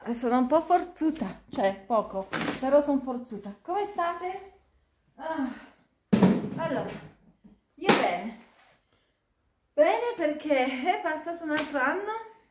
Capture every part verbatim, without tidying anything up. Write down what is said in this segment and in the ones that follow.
sono un po' forzuta, cioè poco, però sono forzuta. Come state? Ah. Allora, io bene. Bene perché è passato un altro anno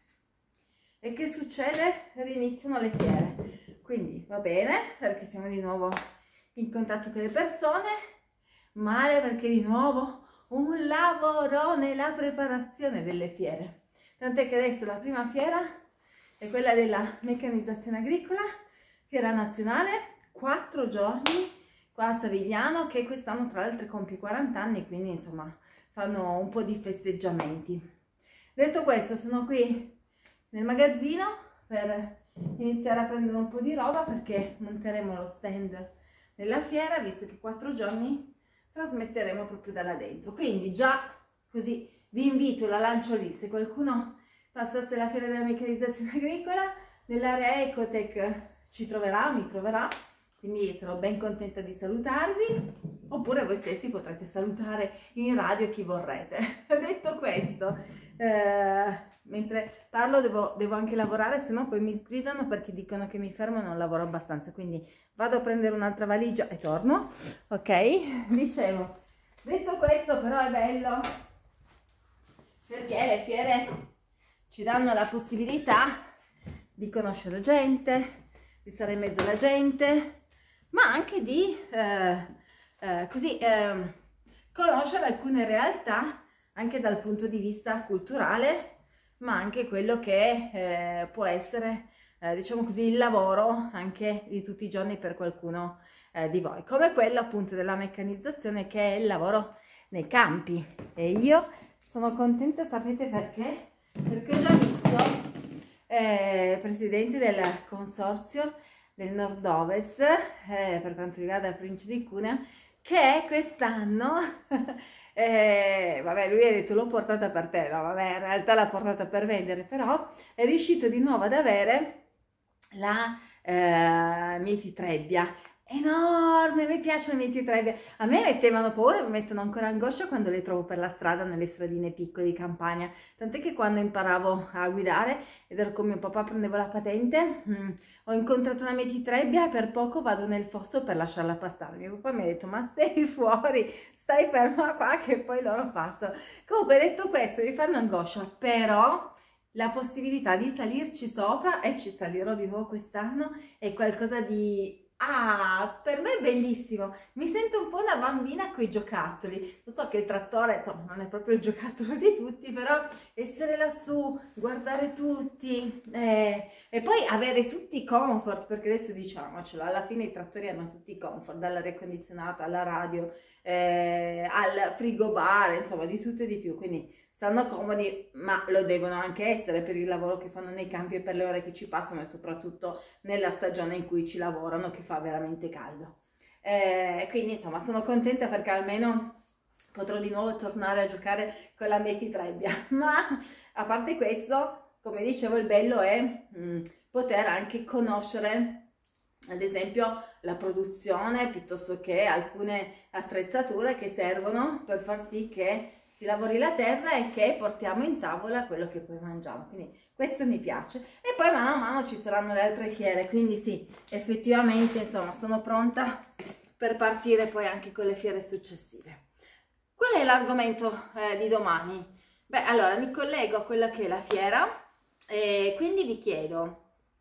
e che succede? Riniziano le fiere. Quindi va bene perché siamo di nuovo in contatto con le persone, male perché di nuovo un lavoro nella preparazione delle fiere. Tant'è che adesso la prima fiera è quella della meccanizzazione agricola, fiera nazionale, quattro giorni qua a Savigliano, che quest'anno tra l'altro compie quaranta anni, quindi insomma fanno un po' di festeggiamenti. Detto questo, sono qui nel magazzino per iniziare a prendere un po' di roba perché monteremo lo stand della fiera, visto che quattro giorni trasmetteremo proprio da là dentro. Quindi già così vi invito, la lancio lì, se qualcuno passasse la fiera della meccanizzazione agricola, nell'area Ecotech ci troverà, mi troverà, quindi sarò ben contenta di salutarvi, oppure voi stessi potrete salutare in radio chi vorrete. Detto questo, eh, mentre parlo devo, devo anche lavorare, se no poi mi sgridano perché dicono che mi fermo e non lavoro abbastanza, quindi vado a prendere un'altra valigia e torno, ok? Dicevo, detto questo però è bello perché le fiere ci danno la possibilità di conoscere gente, di stare in mezzo alla gente, ma anche di eh, eh, così, eh, conoscere alcune realtà anche dal punto di vista culturale, ma anche quello che eh, può essere, eh, diciamo così, il lavoro anche di tutti i giorni per qualcuno eh, di voi, come quello appunto della meccanizzazione, che è il lavoro nei campi. E io sono contenta, sapete perché? Perché ho già visto eh, presidenti del consorzio del nord-ovest eh, per quanto riguarda la provincia di Cuneo, che quest'anno eh, vabbè, lui ha detto l'ho portata per te, no vabbè, in realtà l'ha portata per vendere, però è riuscito di nuovo ad avere la eh, mietitrebbia enorme. Mi piacciono le mietitrebbie, a me mettevano paura, mi mettono ancora angoscia quando le trovo per la strada, nelle stradine piccole di campagna, tant'è che quando imparavo a guidare ed ero con mio papà, prendevo la patente, mh, ho incontrato una mietitrebbia e per poco vado nel fosso per lasciarla passare. Mio papà mi ha detto ma sei fuori, stai ferma qua che poi loro passano. Comunque, detto questo, mi fanno angoscia, però la possibilità di salirci sopra, e ci salirò di nuovo quest'anno, è qualcosa di... ah, per me è bellissimo, mi sento un po' una bambina con i giocattoli. Lo so che il trattore, insomma, non è proprio il giocattolo di tutti, però essere lassù, guardare tutti eh, e poi avere tutti i comfort, perché adesso diciamocelo, alla fine i trattori hanno tutti i comfort, dall'aria condizionata alla radio, eh, al frigobar, insomma di tutto e di più, quindi stanno comodi, ma lo devono anche essere per il lavoro che fanno nei campi e per le ore che ci passano, e soprattutto nella stagione in cui ci lavorano, che fa veramente caldo. Eh, quindi insomma sono contenta perché almeno potrò di nuovo tornare a giocare con la mietitrebbia. Ma a parte questo, come dicevo, il bello è mh, poter anche conoscere ad esempio la produzione, piuttosto che alcune attrezzature che servono per far sì che si lavori la terra e che portiamo in tavola quello che poi mangiamo. Quindi questo mi piace. E poi mano a mano ci saranno le altre fiere, quindi sì, effettivamente insomma sono pronta per partire poi anche con le fiere successive. Qual è l'argomento eh, di domani? Beh, allora mi collego a quella che è la fiera e quindi vi chiedo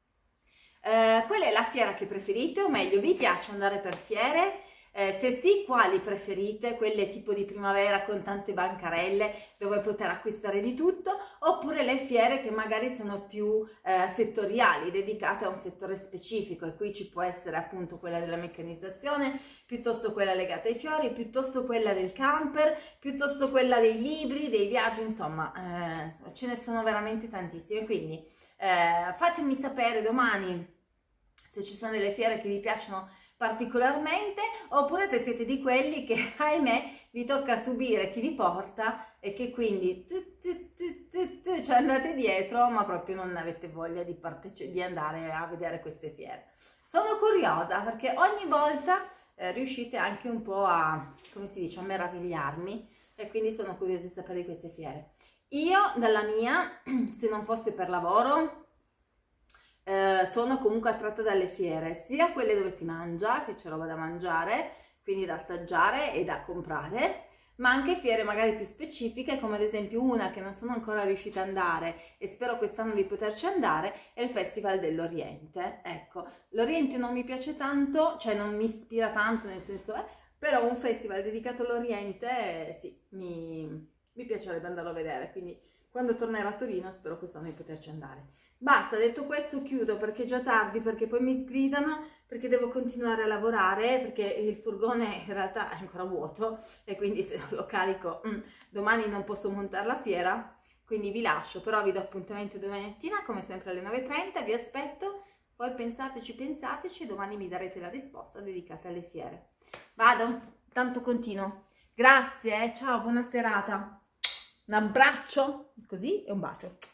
eh, qual è la fiera che preferite, o meglio, vi piace andare per fiere? Eh, se sì, quali preferite? Quelle tipo di primavera con tante bancarelle dove poter acquistare di tutto, oppure le fiere che magari sono più eh, settoriali, dedicate a un settore specifico, e qui ci può essere appunto quella della meccanizzazione, piuttosto quella legata ai fiori, piuttosto quella del camper, piuttosto quella dei libri, dei viaggi, insomma eh, ce ne sono veramente tantissime. Quindi eh, fatemi sapere domani se ci sono delle fiere che vi piacciono particolarmente, oppure se siete di quelli che ahimè vi tocca subire chi vi porta e che quindi tu, tu, tu, tu, tu, ci andate dietro, ma proprio non avete voglia di, di andare a vedere queste fiere. Sono curiosa perché ogni volta eh, riuscite anche un po' a, come si dice, a meravigliarmi, e quindi sono curiosa di sapere di queste fiere. Io dalla mia, se non fosse per lavoro, eh, sono comunque attratta dalle fiere, sia quelle dove si mangia, che c'è roba da mangiare, quindi da assaggiare e da comprare, ma anche fiere magari più specifiche, come ad esempio una che non sono ancora riuscita ad andare e spero quest'anno di poterci andare, è il Festival dell'Oriente. Ecco, l'Oriente non mi piace tanto, cioè non mi ispira tanto, nel senso, eh, però un festival dedicato all'Oriente, eh, sì, mi, mi piacerebbe andarlo a vedere, quindi quando tornerò a Torino spero quest'anno di poterci andare. Basta, detto questo chiudo perché è già tardi, perché poi mi sgridano, perché devo continuare a lavorare, perché il furgone in realtà è ancora vuoto e quindi se non lo carico mm, domani non posso montare la fiera, quindi vi lascio, però vi do appuntamento domani mattina come sempre alle nove e trenta, vi aspetto, poi pensateci, pensateci e domani mi darete la risposta dedicata alle fiere. Vado, tanto continuo. Grazie, eh, ciao, buona serata. Un abbraccio, così e un bacio.